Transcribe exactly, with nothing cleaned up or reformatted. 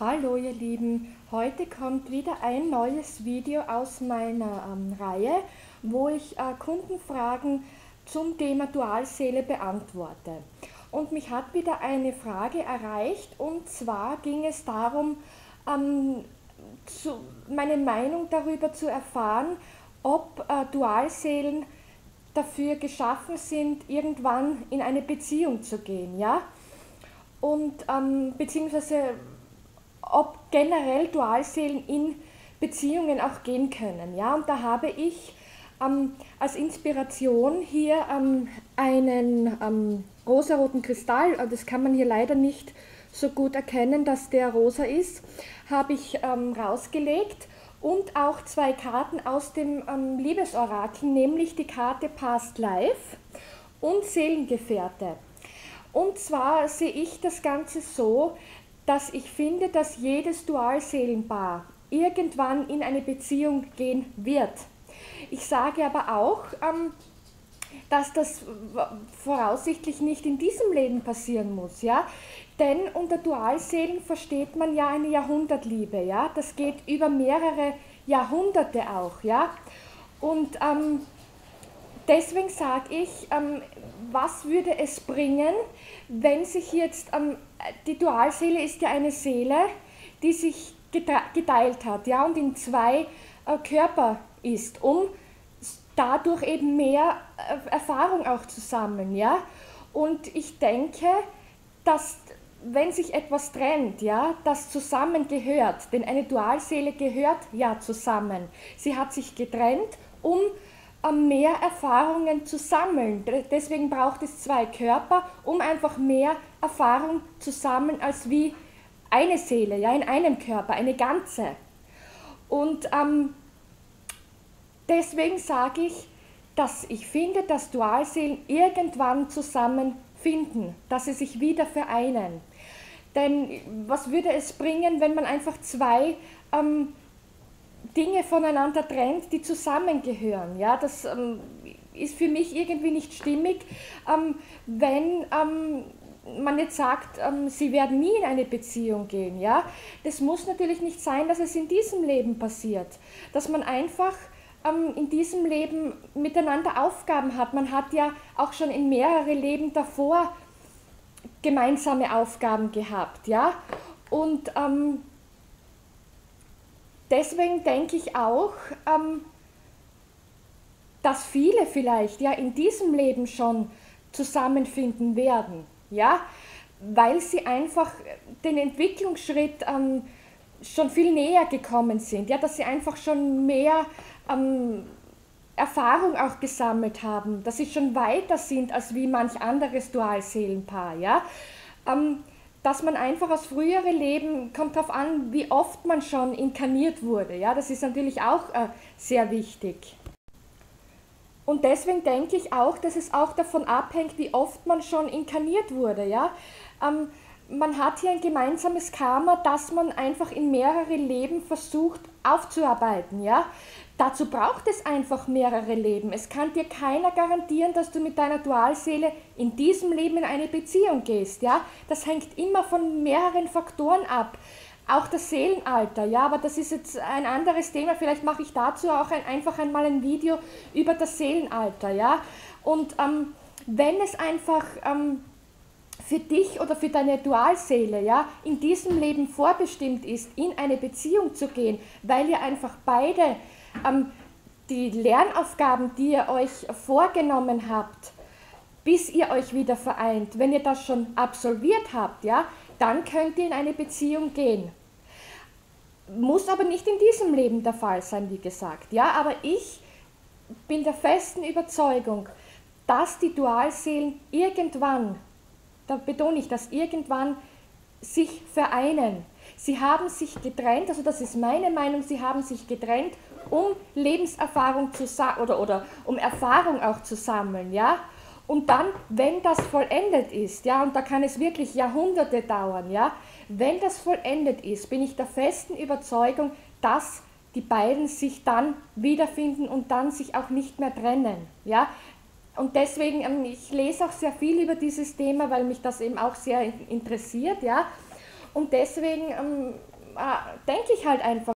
Hallo ihr Lieben, heute kommt wieder ein neues Video aus meiner ähm, Reihe, wo ich äh, Kundenfragen zum Thema Dualseele beantworte. Und mich hat wieder eine Frage erreicht, und zwar ging es darum, ähm, zu, meine Meinung darüber zu erfahren, ob äh, Dualseelen dafür geschaffen sind, irgendwann in eine Beziehung zu gehen, ja? Und ähm, beziehungsweise ob generell Dualseelen in Beziehungen auch gehen können. Ja? Und da habe ich ähm, als Inspiration hier ähm, einen ähm, rosaroten Kristall, das kann man hier leider nicht so gut erkennen, dass der rosa ist, habe ich ähm, rausgelegt, und auch zwei Karten aus dem ähm, Liebesorakel, nämlich die Karte Past Life und Seelengefährte. Und zwar sehe ich das Ganze so, dass ich finde, dass jedes Dualseelenpaar irgendwann in eine Beziehung gehen wird. Ich sage aber auch, ähm, dass das voraussichtlich nicht in diesem Leben passieren muss, ja? Denn unter Dualseelen versteht man ja eine Jahrhundertliebe, ja? Das geht über mehrere Jahrhunderte auch, ja? Und ähm, deswegen sage ich, ähm, was würde es bringen, wenn sich jetzt, ähm, die Dualseele ist ja eine Seele, die sich geteilt hat, ja, und in zwei äh, Körper ist, um dadurch eben mehr äh, Erfahrung auch zu sammeln, ja. Und ich denke, dass wenn sich etwas trennt, ja, das zusammengehört, denn eine Dualseele gehört ja zusammen. Sie hat sich getrennt, um mehr Erfahrungen zu sammeln. Deswegen braucht es zwei Körper, um einfach mehr Erfahrung zu sammeln als wie eine Seele, ja, in einem Körper, eine ganze. Und ähm, deswegen sage ich, dass ich finde, dass Dualseelen irgendwann zusammenfinden, dass sie sich wieder vereinen. Denn was würde es bringen, wenn man einfach zwei ähm, Dinge voneinander trennt, die zusammengehören? Ja, das ähm, ist für mich irgendwie nicht stimmig, ähm, wenn ähm, man jetzt sagt, ähm, sie werden nie in eine Beziehung gehen. Ja? Das muss natürlich nicht sein, dass es in diesem Leben passiert, dass man einfach ähm, in diesem Leben miteinander Aufgaben hat. Man hat ja auch schon in mehrere Leben davor gemeinsame Aufgaben gehabt. Ja? Und ähm, deswegen denke ich auch, ähm, dass viele vielleicht ja in diesem Leben schon zusammenfinden werden, ja, weil sie einfach den Entwicklungsschritt ähm, schon viel näher gekommen sind, ja, dass sie einfach schon mehr ähm, Erfahrung auch gesammelt haben, dass sie schon weiter sind als wie manch anderes Dualseelenpaar, ja. Ähm, dass man einfach aus früheren Leben, kommt darauf an, wie oft man schon inkarniert wurde. Ja? Das ist natürlich auch äh, sehr wichtig. Und deswegen denke ich auch, dass es auch davon abhängt, wie oft man schon inkarniert wurde. Ja? Ähm, man hat hier ein gemeinsames Karma, das man einfach in mehrere Leben versucht aufzuarbeiten. Ja? Dazu braucht es einfach mehrere Leben. Es kann dir keiner garantieren, dass du mit deiner Dualseele in diesem Leben in eine Beziehung gehst. Ja? Das hängt immer von mehreren Faktoren ab. Auch das Seelenalter, ja, aber das ist jetzt ein anderes Thema. Vielleicht mache ich dazu auch ein, einfach einmal ein Video über das Seelenalter. Ja? Und ähm, wenn es einfach ähm, für dich oder für deine Dualseele, ja, in diesem Leben vorbestimmt ist, in eine Beziehung zu gehen, weil ihr einfach beide ähm, die Lernaufgaben, die ihr euch vorgenommen habt, bis ihr euch wieder vereint, wenn ihr das schon absolviert habt, ja, dann könnt ihr in eine Beziehung gehen. Muss aber nicht in diesem Leben der Fall sein, wie gesagt, ja, aber ich bin der festen Überzeugung, dass die Dualseelen irgendwann, da betone ich das, irgendwann sich vereinen. Sie haben sich getrennt, also das ist meine Meinung, sie haben sich getrennt, um Lebenserfahrung zu oder, oder um Erfahrung auch zu sammeln, ja. Und dann, wenn das vollendet ist, ja, und da kann es wirklich Jahrhunderte dauern, ja, wenn das vollendet ist, bin ich der festen Überzeugung, dass die beiden sich dann wiederfinden und dann sich auch nicht mehr trennen, ja. Und deswegen, ich lese auch sehr viel über dieses Thema, weil mich das eben auch sehr interessiert, ja. Und deswegen ähm, äh, denke ich halt einfach,